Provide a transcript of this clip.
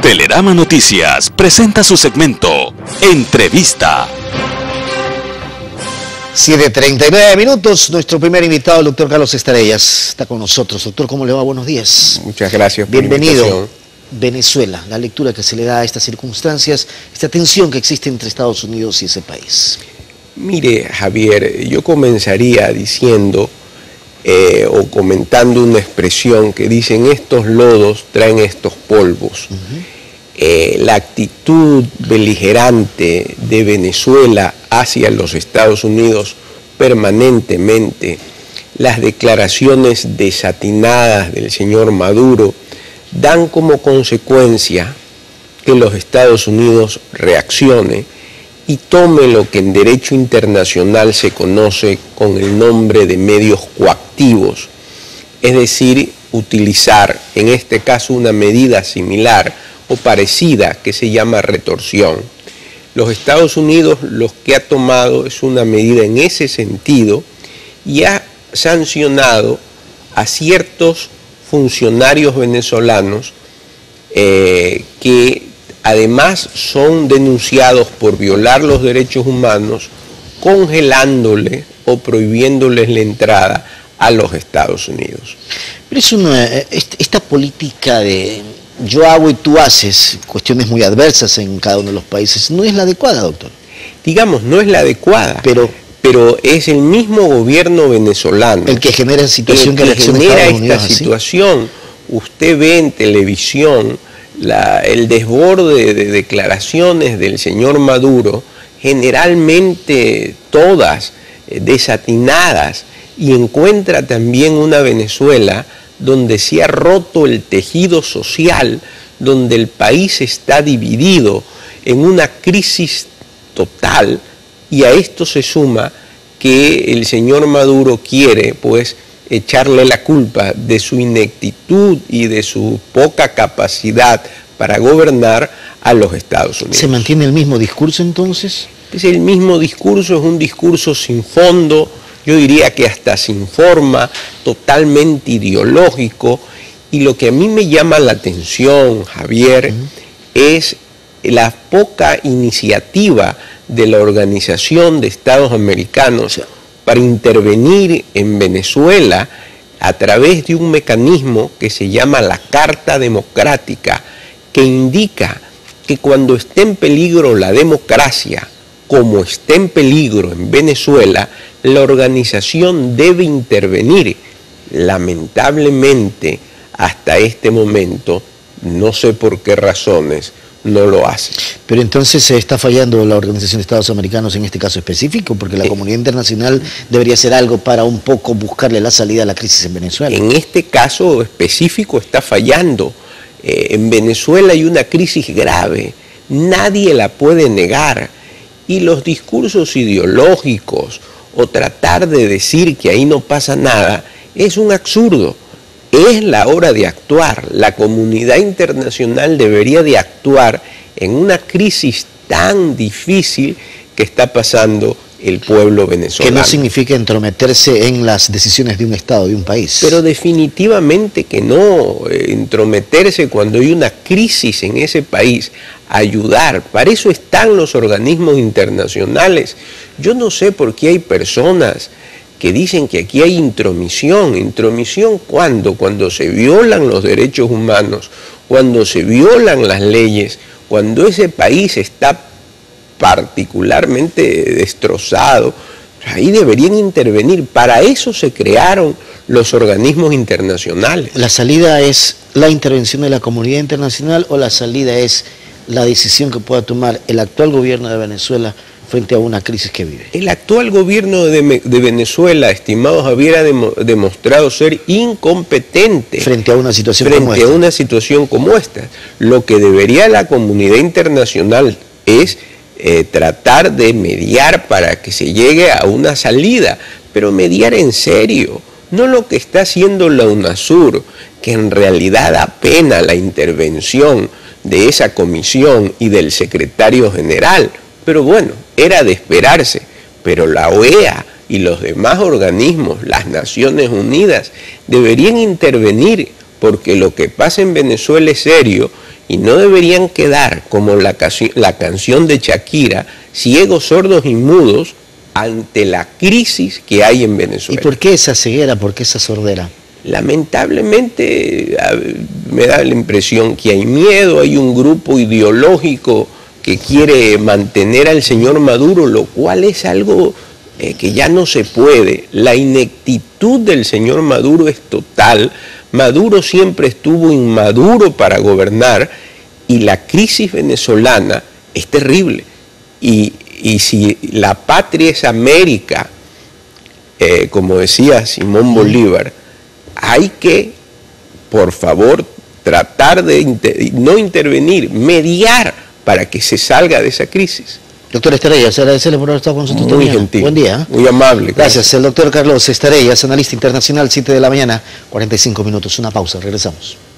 Telerama Noticias presenta su segmento Entrevista. 7:39 minutos. Nuestro primer invitado, el doctor Carlos Estrellas, está con nosotros. Doctor, ¿cómo le va? Buenos días. Muchas gracias por Bienvenido. la invitación. Venezuela, la lectura que se le da a estas circunstancias, esta tensión que existe entre Estados Unidos y ese país. Mire, Javier, yo comenzaría diciendo o comentando una expresión que dicen: estos lodos traen estos polvos. La actitud beligerante de Venezuela hacia los Estados Unidos permanentemente, las declaraciones desatinadas del señor Maduro, dan como consecuencia que los Estados Unidos reaccione y tome lo que en derecho internacional se conoce con el nombre de medios coactivos, es decir, utilizar en este caso una medida similar o parecida que se llama retorsión. Los Estados Unidos lo que ha tomado es una medida en ese sentido y ha sancionado a ciertos funcionarios venezolanos que además son denunciados por violar los derechos humanos, congelándole o prohibiéndoles la entrada a los Estados Unidos. Pero esta política de yo hago y tú haces, cuestiones muy adversas en cada uno de los países, no es la adecuada, doctor. Digamos, no es la adecuada, pero es el mismo gobierno venezolano el que genera situación que reacciona genera Estados esta Unidos, situación. Usted ve en televisión el desborde de declaraciones del señor Maduro, generalmente todas desatinadas, y encuentra también una Venezuela donde se ha roto el tejido social, donde el país está dividido en una crisis total, y a esto se suma que el señor Maduro quiere pues echarle la culpa de su ineptitud y de su poca capacidad para gobernar a los Estados Unidos. ¿Se mantiene el mismo discurso entonces? Es el mismo discurso, es un discurso sin fondo, yo diría que hasta sin forma, totalmente ideológico, y lo que a mí me llama la atención, Javier, es la poca iniciativa de la Organización de Estados Americanos para intervenir en Venezuela a través de un mecanismo que se llama la Carta Democrática, que indica que cuando esté en peligro la democracia, como está en peligro en Venezuela, la organización debe intervenir. Lamentablemente, hasta este momento, no sé por qué razones, no lo hace. Pero entonces está fallando la Organización de Estados Americanos en este caso específico, porque la comunidad internacional debería hacer algo para un poco buscarle la salida a la crisis en Venezuela. En este caso específico está fallando. En Venezuela hay una crisis grave, nadie la puede negar, y los discursos ideológicos o tratar de decir que ahí no pasa nada es un absurdo. Es la hora de actuar. La comunidad internacional debería de actuar en una crisis tan difícil que está pasando el pueblo venezolano. Que no significa entrometerse en las decisiones de un Estado, de un país. Pero definitivamente que no. Entrometerse cuando hay una crisis en ese país, ayudar. Para eso están los organismos internacionales. Yo no sé por qué hay personas que dicen que aquí hay intromisión. ¿Intromisión cuándo? Cuando se violan los derechos humanos, cuando se violan las leyes, cuando ese país está particularmente destrozado. Ahí deberían intervenir. Para eso se crearon los organismos internacionales. ¿La salida es la intervención de la comunidad internacional o la salida es la decisión que pueda tomar el actual gobierno de Venezuela frente a una crisis que vive? El actual gobierno de Venezuela, estimado Javier, ha demostrado ser incompetente frente a una situación como esta. Lo que debería la comunidad internacional es tratar de mediar para que se llegue a una salida, pero mediar en serio, no lo que está haciendo la UNASUR, que en realidad da pena la intervención de esa comisión y del secretario general, pero bueno, era de esperarse. Pero la OEA y los demás organismos, las Naciones Unidas, deberían intervenir, porque lo que pasa en Venezuela es serio y no deberían quedar como la canción de Shakira, ciegos, sordos y mudos ante la crisis que hay en Venezuela. ¿Y por qué esa ceguera, por qué esa sordera? Lamentablemente me da la impresión que hay miedo, hay un grupo ideológico que quiere mantener al señor Maduro, lo cual es algo que ya no se puede. La ineptitud del señor Maduro es total. Maduro siempre estuvo inmaduro para gobernar y la crisis venezolana es terrible. Y si la patria es América, como decía Simón Bolívar, hay que, por favor, tratar de no intervenir, mediar para que se salga de esa crisis. Doctor Estarellas, agradecerle por haber estado con nosotros. Muy gentil. Buen día. Muy amable. Gracias. El doctor Carlos Estarellas, analista internacional, 7 de la mañana, 45 minutos. Una pausa, regresamos.